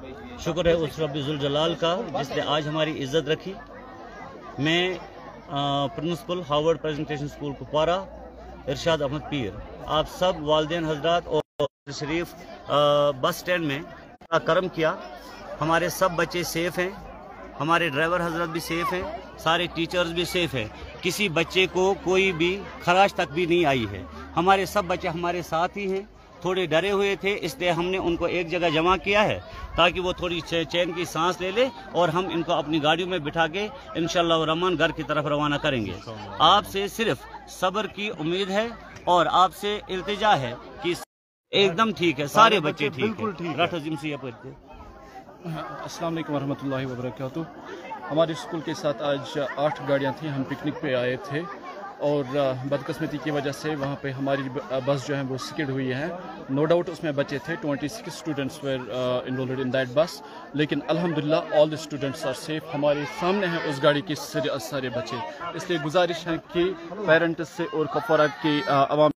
शुक्र है उस रब्बुल जलाल का जिसने आज हमारी इज्जत रखी। मैं principal Harvard presentation school Kupwara Irshad Ahmad Peer, आप सब वालिदैन हजरात और शरीफ बस स्टैंड में करम किया। हमारे सब बच्चे सेफ हैं, हमारे ड्राइवर हजरत भी सेफ हैं, सारे टीचर्स भी सेफ हैं, किसी बच्चे को कोई भी खराश तक भी नहीं आई है। हमारे सब बच्चे हमारे साथ ही हैं। थोड़े डरे हुए थे, इसलिए हमने उनको एक जगह जमा किया है ताकि वो थोड़ी चैन की सांस ले ले और हम इनको अपनी गाड़ियों में बिठा के इंशाअल्लाह रहमान घर की तरफ रवाना करेंगे। आपसे सिर्फ सब्र की उम्मीद है और आपसे इल्तिजा है कि एकदम ठीक है, सारे बच्चे ठीक है। अस्सलाम वालेकुम रहमतुल्लाहि व बरकातुहू। हमारे स्कूल के साथ आज 8 गाड़ियाँ थी, हम पिकनिक पे आए थे और बदकिस्मती की वजह से वहाँ पे हमारी बस जो है वो स्किड हुई है। नो डाउट उसमें बच्चे थे, 26 students were involved in that bus, लेकिन अल्हम्दुलिल्लाह all the students are safe. हमारे सामने हैं उस गाड़ी के सारे बच्चे। इसलिए गुजारिश है कि पेरेंट्स से और कुपवारा के आवाम